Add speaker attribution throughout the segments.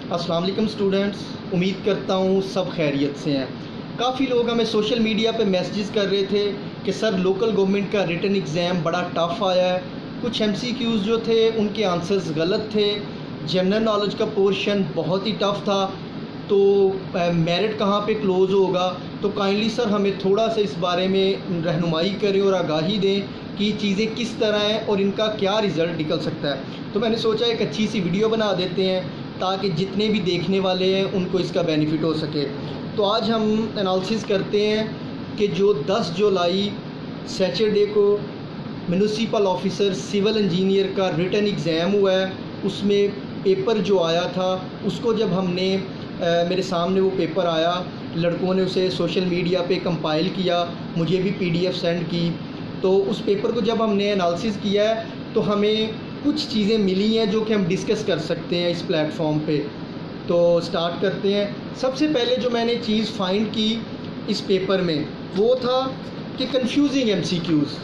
Speaker 1: अस्सलाम वालेकुम स्टूडेंट्स, उम्मीद करता हूँ सब खैरियत से हैं। काफ़ी लोग हमें सोशल मीडिया पे मैसेजेस कर रहे थे कि सर लोकल गवर्नमेंट का रिटन एग्ज़ाम बड़ा टफ़ आया है। कुछ एमसीक्यूज़ जो थे उनके आंसर्स गलत थे। जनरल नॉलेज का पोर्शन बहुत ही टफ़ था। तो मेरिट कहाँ पे क्लोज़ होगा, तो काइंडली सर हमें थोड़ा सा इस बारे में रहनुमाई करें और आगाही दें कि चीज़ें किस तरह हैं और इनका क्या रिज़ल्ट निकल सकता है। तो मैंने सोचा एक अच्छी सी वीडियो बना देते हैं ताकि जितने भी देखने वाले हैं उनको इसका बेनिफिट हो सके। तो आज हम एनालिसिस करते हैं कि जो 10 जुलाई सैटरडे को म्यूनिसिपल ऑफिसर सिविल इंजीनियर का रिटन एग्ज़ाम हुआ है, उसमें पेपर जो आया था उसको जब हमने मेरे सामने वो पेपर आया, लड़कों ने उसे सोशल मीडिया पे कंपाइल किया, मुझे भी पीडीएफ सेंड की। तो उस पेपर को जब हमने एनालिसिस किया है तो हमें कुछ चीज़ें मिली हैं जो कि हम डिस्कस कर सकते हैं इस प्लेटफॉर्म पे। तो स्टार्ट करते हैं। सबसे पहले जो मैंने चीज़ फाइंड की इस पेपर में वो था कि कंफ्यूजिंग एमसीक्यूज़।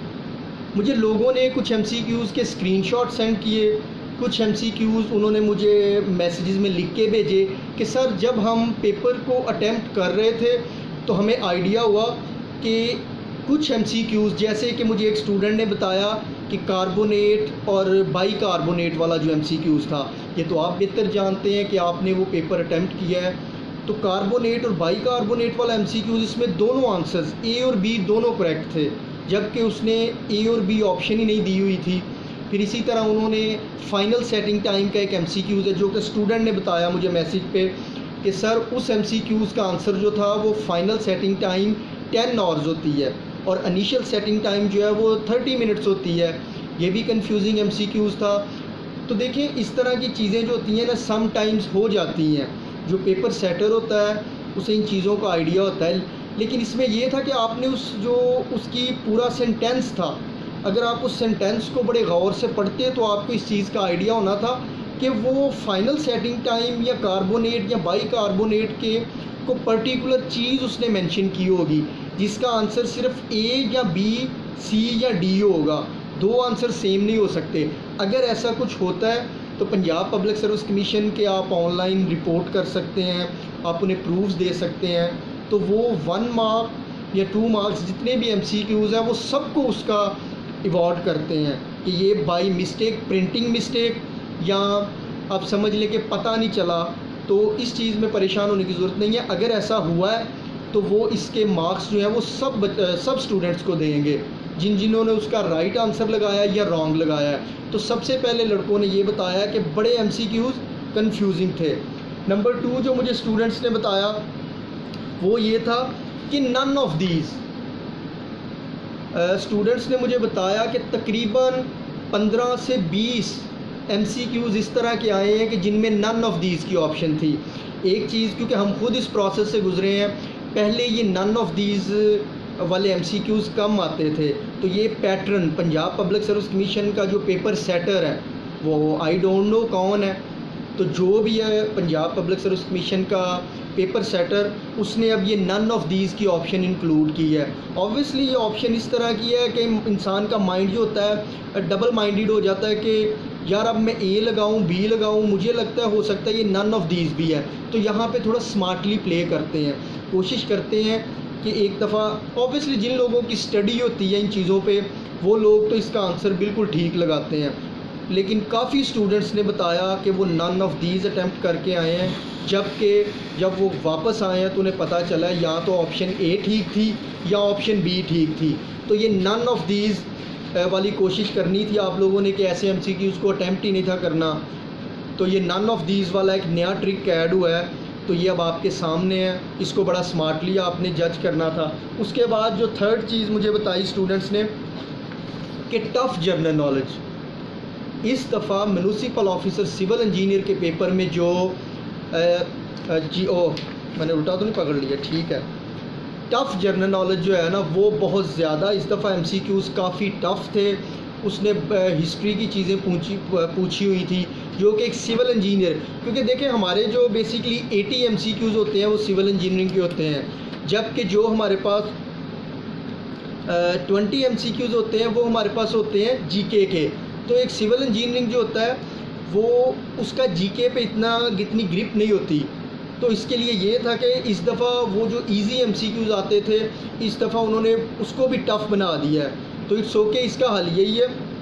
Speaker 1: मुझे लोगों ने कुछ एमसीक्यूज़ के स्क्रीनशॉट सेंड किए, कुछ एमसीक्यूज़ उन्होंने मुझे मैसेजेस में लिख के भेजे कि सर जब हम पेपर को अटेम्प्ट कर रहे थे तो हमें आइडिया हुआ कि कुछ एमसीक्यूज़, जैसे कि मुझे एक स्टूडेंट ने बताया कि कार्बोनेट और बाई कार्बोनेट वाला जो एमसीक्यूज़ था, ये तो आप बेहतर जानते हैं कि आपने वो पेपर अटेम्प्ट किया है। तो कार्बोनेट और बाई कार्बोनेट वाला एमसीक्यूज़, इसमें दोनों आंसर्स ए और बी दोनों करेक्ट थे, जबकि उसने ए और बी ऑप्शन ही नहीं दी हुई थी। फिर इसी तरह उन्होंने फाइनल सेटिंग टाइम का एक एमसीक्यूज़ है जो कि स्टूडेंट ने बताया मुझे मैसेज पे कि सर उस एमसीक्यूज़ का आंसर जो था वो फाइनल सेटिंग टाइम 10 आवर्स होती है और इनिशियल सेटिंग टाइम जो है वो 30 मिनट्स होती है। ये भी कंफ्यूजिंग एमसीक्यूज़ था। तो देखिए इस तरह की चीज़ें जो होती हैं ना सम टाइम्स हो जाती हैं। जो पेपर सेटर होता है उसे इन चीज़ों का आइडिया होता है, लेकिन इसमें यह था कि आपने उसकी पूरा सेंटेंस था, अगर आप उस सेंटेंस को बड़े गौर से पढ़ते तो आपको इस चीज़ का आइडिया होना था कि वो फाइनल सेटिंग टाइम या कार्बोनेट या बाई कार्बोनेट के को पर्टिकुलर चीज़ उसने मेंशन की होगी जिसका आंसर सिर्फ ए या बी, सी या डी होगा। दो आंसर सेम नहीं हो सकते। अगर ऐसा कुछ होता है तो पंजाब पब्लिक सर्विस कमीशन के आप ऑनलाइन रिपोर्ट कर सकते हैं, आप उन्हें प्रूफ्स दे सकते हैं। तो वो 1 मार्क या 2 मार्क्स जितने भी एमसीक्यूज़ हैं वो सबको उसका अवॉर्ड करते हैं कि ये बाई मिस्टेक, प्रिंटिंग मिस्टेक, या आप समझ लें कि पता नहीं चला। तो इस चीज़ में परेशान होने की ज़रूरत नहीं है। अगर ऐसा हुआ है तो वो इसके मार्क्स जो हैं वो सब स्टूडेंट्स को देंगे जिन्होंने उसका राइट आंसर लगाया या रॉन्ग लगाया है। तो सबसे पहले लड़कों ने ये बताया कि बड़े एमसीक्यूज़ कंफ्यूजिंग थे। नंबर 2 जो मुझे स्टूडेंट्स ने बताया वो ये था कि नन ऑफ दीज, स्टूडेंट्स ने मुझे बताया कि तकरीबन 15 से 20 एमसीक्यूज़ इस तरह के आए हैं कि जिनमें नन ऑफ दीज़ की ऑप्शन थी। एक चीज़, क्योंकि हम खुद इस प्रोसेस से गुजरे हैं, पहले ये नन ऑफ दीज़ वाले एमसीक्यूज़ कम आते थे। तो ये pattern Punjab public service commission का जो पेपर सेटर है वो आई डोंट नो कौन है, तो जो भी है पंजाब पब्लिक सर्विस कमीशन का पेपर सेटर, उसने अब ये नन ऑफ दीज़ की ऑप्शन इंक्लूड की है। ऑब्वियसली ये ऑप्शन इस तरह की है कि इंसान का माइंड जो होता है डबल माइंडेड हो जाता है कि यार अब मैं ए लगाऊं, बी लगाऊं, मुझे लगता है हो सकता है ये नन ऑफ दीज़ भी है। तो यहाँ पे थोड़ा स्मार्टली प्ले करते हैं, कोशिश करते हैं कि एक दफ़ा, ऑब्वियसली जिन लोगों की स्टडी होती है इन चीज़ों पे वो लोग तो इसका आंसर बिल्कुल ठीक लगाते हैं, लेकिन काफ़ी स्टूडेंट्स ने बताया कि वो नन ऑफ दीज़ अटैम्प्ट करके आए हैं, जबकि जब वो वापस आए हैं तो उन्हें पता चला या तो ऑप्शन ए ठीक थी या ऑप्शन बी ठीक थी। तो ये नन ऑफ दीज़ वाली कोशिश करनी थी आप लोगों ने कि ऐसे एमसीक्यूज़ को अटैम्प्ट ही नहीं था करना। तो ये नन ऑफ दीज़ वाला एक नया ट्रिक ऐड हुआ है, तो ये अब आपके सामने है, इसको बड़ा स्मार्टली आपने जज करना था। उसके बाद जो थर्ड चीज़ मुझे बताई स्टूडेंट्स ने कि टफ़ जनरल नॉलेज। इस दफ़ा म्यूनिसिपल ऑफिसर सिविल इंजीनियर के पेपर में जो मैंने उल्टा तो नहीं पकड़ लिया, ठीक है, टफ़ जनरल नॉलेज जो है ना वो बहुत ज़्यादा इस दफ़ा एमसीक्यूज़ काफ़ी टफ़ थे। उसने हिस्ट्री की चीज़ें पूछी हुई थी जो कि एक सिविल इंजीनियर, क्योंकि देखें हमारे जो बेसिकली 80 एमसीक्यूज़ होते हैं वो सिविल इंजीनियरिंग के होते हैं, जबकि जो हमारे पास 20 एमसीक्यूज़ होते हैं वो हमारे पास होते हैं जीके के। तो एक सिविल इंजीनियरिंग जो होता है वो उसका जीके पे इतनी ग्रिप नहीं होती। तो इसके लिए ये था कि इस दफ़ा वो जो इजी एमसीक्यूज़ आते थे, इस दफ़ा उन्होंने उसको भी टफ़ बना दिया है। तो इट्स ओके, इसका हल यही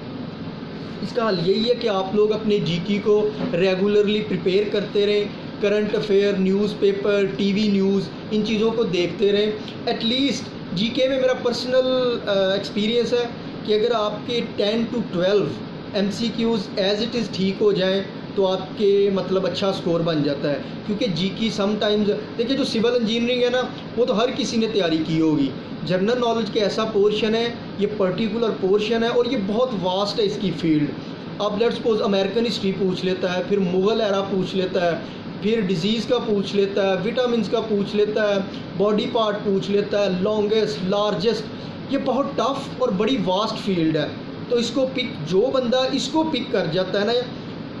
Speaker 1: है कि आप लोग अपने जीके को रेगुलरली प्रिपेयर करते रहें, current affair, newspaper, TV news, इन चीज़ों को देखते रहें। एटलीस्ट जीके में मेरा पर्सनल एक्सपीरियंस है कि अगर आपके 10 to 12 MCQs as it is ठीक हो जाएं तो आपके मतलब अच्छा स्कोर बन जाता है। क्योंकि जीके समटाइम्स देखिए, जो सिविल इंजीनियरिंग है ना, वो तो हर किसी ने तैयारी की होगी। जनरल नॉलेज के ऐसा पोर्शन है, ये पर्टिकुलर पोर्शन है और ये बहुत वास्ट है इसकी फील्ड। अब लेट्स सपोज अमेरिकन हिस्ट्री पूछ लेता है, फिर मुग़ल एरा पूछ लेता है, फिर डिजीज़ का पूछ लेता है, विटामिन का पूछ लेता है, बॉडी पार्ट पूछ लेता है, लॉन्गेस्ट, लार्जेस्ट। ये बहुत टफ और बड़ी वास्ट फील्ड है। तो इसको जो बंदा इसको पिक कर जाता है ना,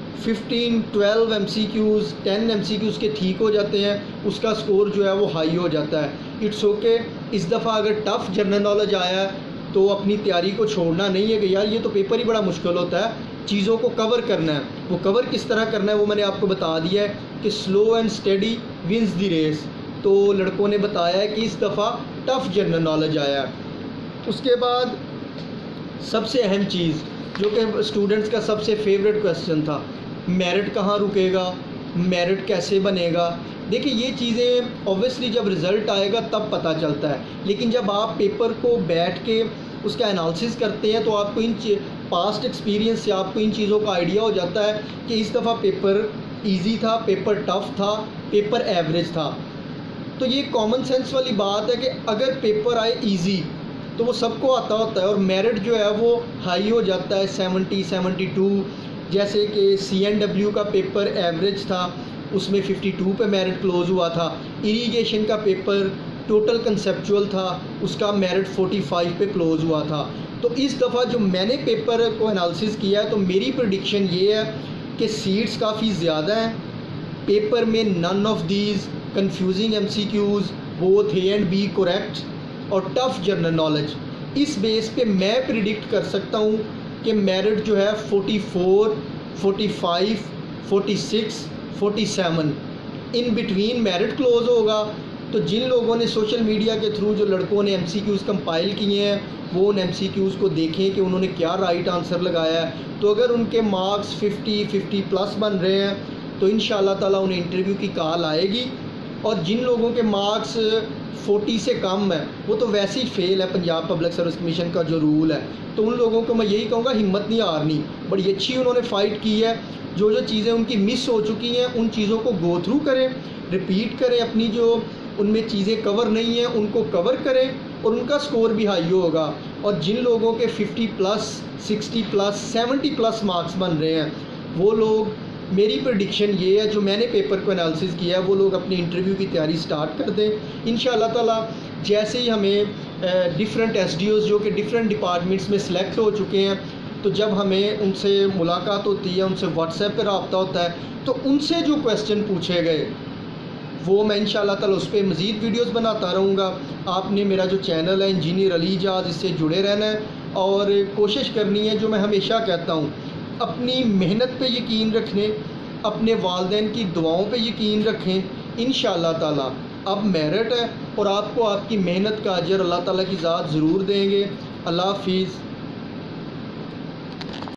Speaker 1: 15, 12 एमसीक्यूज़, 10 एमसीक्यूज़ के ठीक हो जाते हैं, उसका स्कोर जो है वो हाई हो जाता है। It's okay. इस दफ़ा अगर टफ़ जनरल नॉलेज आया है तो अपनी तैयारी को छोड़ना नहीं है कि यार ये तो पेपर ही बड़ा मुश्किल होता है, चीज़ों को कवर करना है। वो कवर किस तरह करना है वो मैंने आपको बता दिया है कि slow and steady wins the race. तो लड़कों ने बताया है कि इस दफ़ा टफ़ जनरल नॉलेज आया है। उसके बाद सबसे अहम चीज़ जो कि स्टूडेंट्स का सबसे फेवरेट क्वेश्चन था, मेरिट कहाँ रुकेगा, मेरिट कैसे बनेगा। देखिए, ये चीज़ें ऑब्वियसली जब रिज़ल्ट आएगा तब पता चलता है, लेकिन जब आप पेपर को बैठ के उसका एनालिसिस करते हैं तो आपको पास्ट एक्सपीरियंस से आपको इन चीज़ों का आइडिया हो जाता है कि इस दफ़ा पेपर इजी था, पेपर टफ़ था, पेपर एवरेज था। तो ये कॉमन सेंस वाली बात है कि अगर पेपर आए इजी तो वो सबको आता होता है और मेरिट जो है वो हाई हो जाता है, 70, 72। जैसे कि CNW का पेपर एवरेज था, उसमें 52 पे मेरिट क्लोज़ हुआ था। इरिगेशन का पेपर टोटल कंसेप्चुअल था, उसका मेरिट 45 पे क्लोज़ हुआ था। तो इस दफ़ा जो मैंने पेपर को एनालिसिस किया है तो मेरी प्रेडिक्शन ये है कि सीट्स काफ़ी ज़्यादा हैं, पेपर में none of these confusing MCQs, both A and B correct, और टफ़ जनरल नॉलेज। इस बेस पे मैं प्रिडिक्ट कर सकता हूँ कि मेरिट जो है 44, 45, 46, 47 इन बिटवीन मेरिट क्लोज होगा। तो जिन लोगों ने सोशल मीडिया के थ्रू, जो लड़कों ने MCQs कंपाइल किए हैं, वो उन MCQs को देखें कि उन्होंने क्या राइट आंसर लगाया है। तो अगर उनके मार्क्स 50 प्लस बन रहे हैं तो इंशाल्लाह ताला उन्हें इंटरव्यू की कॉल आएगी। और जिन लोगों के मार्क्स 40 से कम है वो तो वैसे ही फेल है, पंजाब पब्लिक सर्विस कमीशन का जो रूल है। तो उन लोगों को मैं यही कहूँगा, हिम्मत नहीं हारनी। बड़ी अच्छी उन्होंने फ़ाइट की है। जो चीज़ें उनकी मिस हो चुकी हैं उन चीज़ों को गो थ्रू करें, रिपीट करें, अपनी जो उनमें चीज़ें कवर नहीं हैं उनको कवर करें और उनका स्कोर भी हाई होगा। और जिन लोगों के 50 प्लस, 60 प्लस, 70 प्लस मार्क्स बन रहे हैं, वो लोग, मेरी प्रेडिक्शन ये है, जो मैंने पेपर को एनालिसिस किया है, वो लोग अपनी इंटरव्यू की तैयारी स्टार्ट कर दें इंशाअल्लाह ताला। जैसे ही हमें डिफरेंट SDOs जो कि डिफरेंट डिपार्टमेंट्स में सिलेक्ट हो चुके हैं, तो जब हमें उनसे मुलाकात होती है, उनसे व्हाट्सएप पर रब्ता होता है, तो उनसे जो क्वेश्चन पूछे गए वो मैं इंशाअल्लाह ताला उस पर मज़ीद वीडियोस बनाता रहूँगा। आपने मेरा जो चैनल है इंजीनियर अली एजाज़, इससे जुड़े रहना है और कोशिश करनी है, जो मैं हमेशा कहता हूँ, अपनी मेहनत पे यकीन रखें, अपने वालिदैन की दुआओं पे यकीन रखें। इंशाअल्लाह ताला अब मेरिट है और आपको आपकी मेहनत का अजर अल्लाह ताला की ज़ात ज़रूर देंगे। अल्लाह हाफ़िज़।